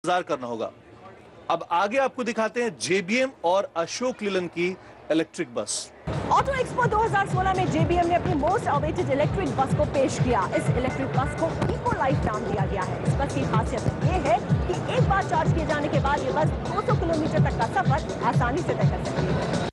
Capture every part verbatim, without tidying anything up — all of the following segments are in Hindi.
इंतजार करना होगा। अब आगे आपको दिखाते हैं जेबीएम और अशोक लीलैंड की इलेक्ट्रिक बस। ऑटो एक्सपो दो हज़ार सोलह में जेबीएम ने अपनी मोस्ट अवेटेड इलेक्ट्रिक बस को पेश किया। इस इलेक्ट्रिक बस को इको लाइफ नाम दिया गया है। इस बस की खासियत ये है कि एक बार चार्ज किए जाने के बाद ये बस दो सौ किलोमीटर तक का सफर आसानी से तय कर सकती है।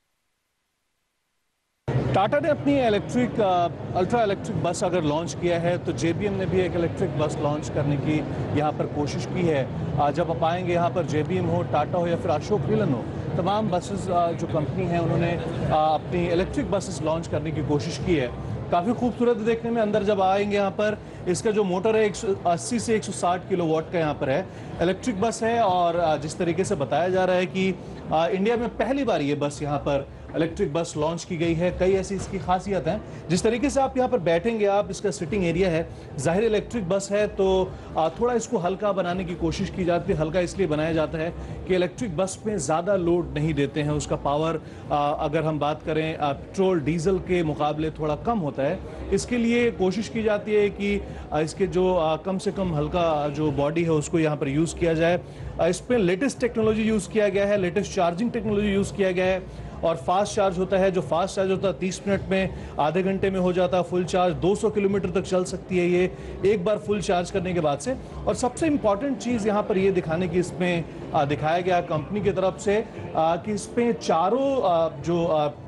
टाटा ने अपनी इलेक्ट्रिक अल्ट्रा इलेक्ट्रिक बस अगर लॉन्च किया है तो जेबीएम ने भी एक इलेक्ट्रिक बस लॉन्च करने की यहाँ पर कोशिश की है। आ, जब आप आएंगे यहाँ पर जेबीएम हो, टाटा हो या फिर अशोक लीलैंड हो, तमाम बसेस जो कंपनी है उन्होंने आ, अपनी इलेक्ट्रिक बसेस लॉन्च करने की कोशिश की है। काफ़ी खूबसूरत देखने में। अंदर जब आएंगे यहाँ पर इसका जो मोटर है एक सौ अस्सी से एक सौ साठ किलो वाट का यहाँ पर है, इलेक्ट्रिक बस है। और जिस तरीके से बताया जा रहा है कि आ, इंडिया में पहली बार ये बस यहाँ पर इलेक्ट्रिक बस लॉन्च की गई है। कई ऐसी इसकी खासियत हैं। जिस तरीके से आप यहाँ पर बैठेंगे, आप इसका सिटिंग एरिया है, जाहिर इलेक्ट्रिक बस है तो थोड़ा इसको हल्का बनाने की कोशिश की जाती है। हल्का इसलिए बनाया जाता है कि इलेक्ट्रिक बस में ज़्यादा लोड नहीं देते हैं। उसका पावर अगर हम बात करें पेट्रोल डीजल के मुकाबले थोड़ा कम होता है। इसके लिए कोशिश की जाती है कि इसके जो कम से कम हल्का जो बॉडी है उसको यहाँ पर यूज़ किया जाए। इस पर लेटेस्ट टेक्नोलॉजी यूज़ किया गया है, लेटेस्ट चार्जिंग टेक्नोलॉजी यूज़ किया गया है। और फास्ट चार्ज होता है, जो फास्ट चार्ज होता है तीस मिनट में, आधे घंटे में हो जाता है फुल चार्ज। दो सौ किलोमीटर तक चल सकती है ये एक बार फुल चार्ज करने के बाद से। और सबसे इंपॉर्टेंट चीज़ यहाँ पर ये दिखाने की इसमें आ, दिखाया गया कंपनी की तरफ से आ, कि इसमें चारों आ, जो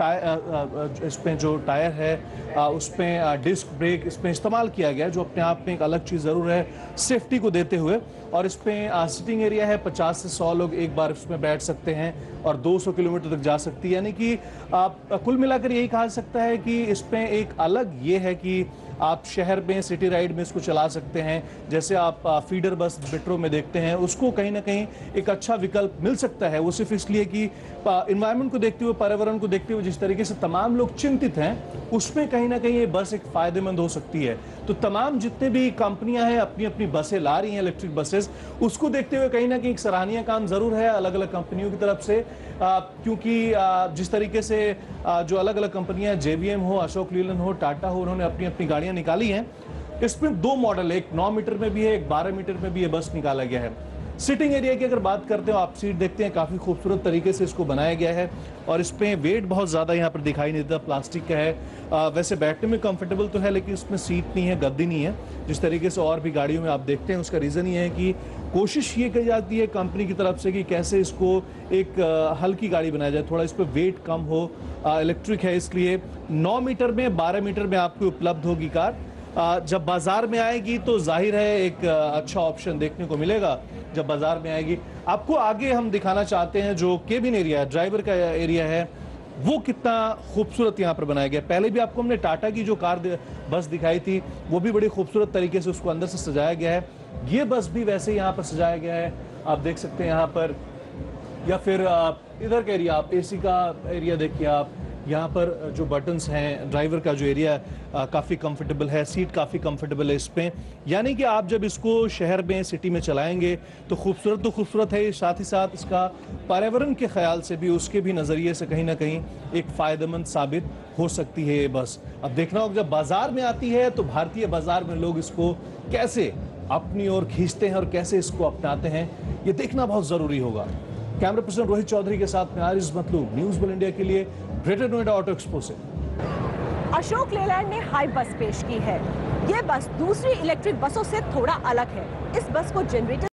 टायर इसमें जो टायर है आ, उसमें डिस्क ब्रेक इसमें इस्तेमाल किया गया, जो अपने आप में एक अलग चीज़ ज़रूर है सेफ्टी को देते हुए। और इसमें सिटिंग एरिया है, पचास से सौ लोग एक बार इसमें बैठ सकते हैं और दो सौ किलोमीटर तक जा सकती है। यानी कि आप कुल मिलाकर यही कहा सकता है कि इसमें एक अलग ये है कि आप शहर में सिटी राइड में इसको चला सकते हैं। जैसे आप फीडर बस मेट्रो में देखते हैं, उसको कहीं ना कहीं एक अच्छा विकल्प मिल सकता है। वो सिर्फ इसलिए कि इन्वायरमेंट को देखते हुए, पर्यावरण को देखते हुए जिस तरीके से तमाम लोग चिंतित हैं, उसमें कहीं ना कहीं ये बस एक फायदेमंद हो सकती है। तो तमाम जितने भी कंपनियां हैं अपनी अपनी बसें ला रही हैं, इलेक्ट्रिक बसेस, उसको देखते हुए कहीं ना कहीं एक सराहनीय काम जरूर है अलग अलग कंपनियों की तरफ से। आ, क्योंकि आ, जिस तरीके से आ, जो अलग अलग कंपनियां, जेबीएम हो, अशोक लीलैंड हो, टाटा हो, उन्होंने अपनी अपनी गाड़ियां निकाली हैं। इसमें दो मॉडल है, एक नौ मीटर में भी है, एक बारह मीटर में भी ये बस निकाला गया है। सिटिंग एरिया की अगर बात करते हो, आप सीट देखते हैं, काफ़ी खूबसूरत तरीके से इसको बनाया गया है। और इसमें वेट बहुत ज़्यादा यहाँ पर दिखाई नहीं देता, प्लास्टिक का है। आ, वैसे बैठने में कंफर्टेबल तो है, लेकिन इसमें सीट नहीं है, गद्दी नहीं है, जिस तरीके से और भी गाड़ियों में आप देखते हैं। उसका रीज़न ये है कि कोशिश ये की जाती है कंपनी की तरफ से कि कैसे इसको एक आ, हल्की गाड़ी बनाया जाए, थोड़ा इस पर वेट कम हो। इलेक्ट्रिक है इसलिए नौ मीटर में, बारह मीटर में आपको उपलब्ध होगी कार। जब बाजार में आएगी तो जाहिर है एक अच्छा ऑप्शन देखने को मिलेगा जब बाजार में आएगी। आपको आगे हम दिखाना चाहते हैं जो केबिन एरिया है, ड्राइवर का एरिया है, वो कितना खूबसूरत यहाँ पर बनाया गया। पहले भी आपको हमने टाटा की जो कार बस दिखाई थी, वो भी बड़ी खूबसूरत तरीके से उसको अंदर से सजाया गया है। ये बस भी वैसे यहाँ पर सजाया गया है, आप देख सकते हैं यहाँ पर। या फिर इधर का एरिया, आप एसी का एरिया देखिए, आप यहाँ पर जो बटन्स हैं, ड्राइवर का जो एरिया काफ़ी कंफर्टेबल है, सीट काफ़ी कंफर्टेबल है इसमें। यानी कि आप जब इसको शहर में, सिटी में चलाएंगे तो खूबसूरत तो खूबसूरत है, साथ ही साथ इसका पर्यावरण के ख्याल से भी, उसके भी नज़रिए से कहीं ना कहीं एक फ़ायदेमंद साबित हो सकती है ये बस। अब देखना होगा जब बाज़ार में आती है तो भारतीय बाज़ार में लोग इसको कैसे अपनी ओर खींचते हैं और कैसे इसको अपनाते हैं, ये देखना बहुत ज़रूरी होगा। कैमरा पर्सन रोहित चौधरी के साथ में Ariz Matloob, news world India के लिए, ग्रेटर नोएडा ऑटो एक्सपो से। अशोक लेलैंड ने हाई बस पेश की है। ये बस दूसरी इलेक्ट्रिक बसों से थोड़ा अलग है। इस बस को जनरेटर